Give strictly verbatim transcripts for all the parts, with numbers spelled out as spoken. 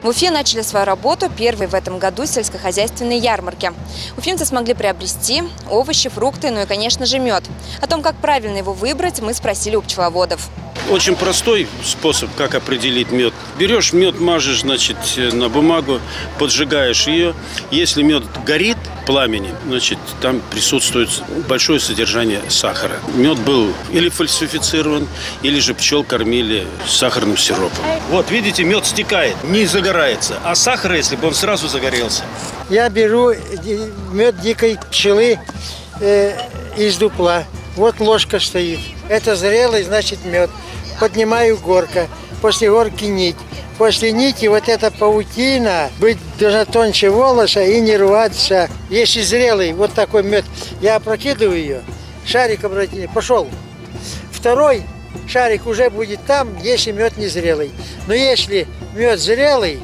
В Уфе начали свою работу первые в этом году сельскохозяйственные ярмарки. Уфимцы смогли приобрести овощи, фрукты, ну и, конечно же, мед. О том, как правильно его выбрать, мы спросили у пчеловодов. Очень простой способ, как определить мед. Берешь мед, мажешь, значит, на бумагу, поджигаешь ее. Если мед горит пламенем, значит, там присутствует большое содержание сахара. Мед был или фальсифицирован, или же пчел кормили сахарным сиропом. Вот, видите, мед стекает, не загорается. А сахар, если бы он сразу загорелся. Я беру мед дикой пчелы э, из дупла. Вот ложка стоит. Это зрелый, значит, мед. Поднимаю горка. После горки нить. После нити вот эта паутина быть должна тоньше волоса и не рваться. Если зрелый, вот такой мед, я опрокидываю ее, шарик обратили, пошел. Второй шарик уже будет там, если мед не зрелый. Но если мед зрелый,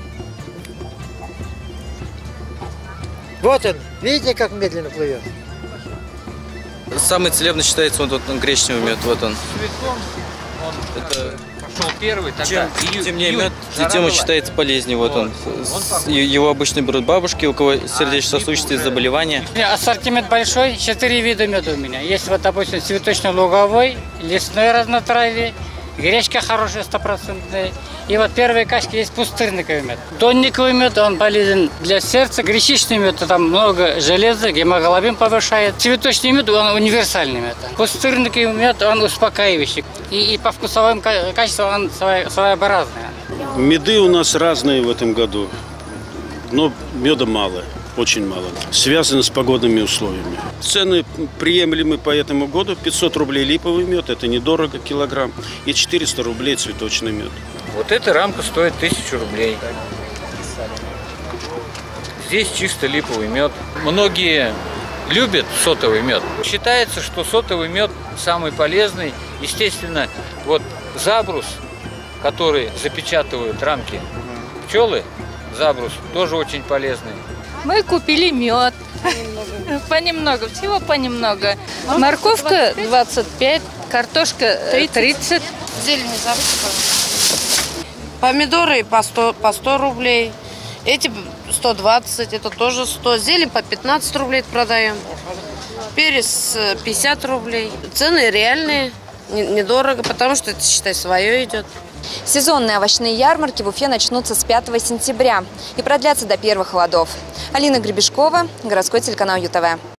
вот он, видите, как медленно плывет? Самый целебный считается вот, вот гречневый мед, вот он. Это пошел первый, тогда чем темнее мед, тем он считается полезнее. Вот он. Его обычно берут бабушки, у кого сердечно-сосудистые заболевания. Ассортимент большой, четыре вида меда у меня. Есть вот, допустим, цветочно-луговой, лесной разнотравье, гречка хорошая, стопроцентная. И вот первые качки есть пустырниковый мед. Тонниковый мед, он полезен для сердца. Гречичный мед, там много железа, гемоглобин повышает. Цветочный мед, он универсальный мед. Пустырниковый мед, он успокаивающий. И, и по вкусовым качествам он своеобразный. Меды у нас разные в этом году, но меда мало. Очень мало. Связано с погодными условиями. Цены приемлемы по этому году. пятьсот рублей липовый мед, это недорого, килограмм. И четыреста рублей цветочный мед. Вот эта рамка стоит тысячу рублей. Здесь чисто липовый мед. Многие любят сотовый мед. Считается, что сотовый мед самый полезный. Естественно, вот забрус, который запечатывают рамки пчелы, забрус тоже очень полезный. Мы купили мед. Понемногу, всего понемногу. Морковка двадцать пять, картошка тридцать. Зелень забудьте. Помидоры по сто, по сто рублей. Эти сто двадцать, это тоже сто. Зелень по пятнадцать рублей продаем. Перец пятьдесят рублей. Цены реальные, недорого, потому что это, считай, свое идет. Сезонные овощные ярмарки в Уфе начнутся с пятого сентября и продлятся до первых холодов. Алина Гребешкова, городской телеканал ЮТВ.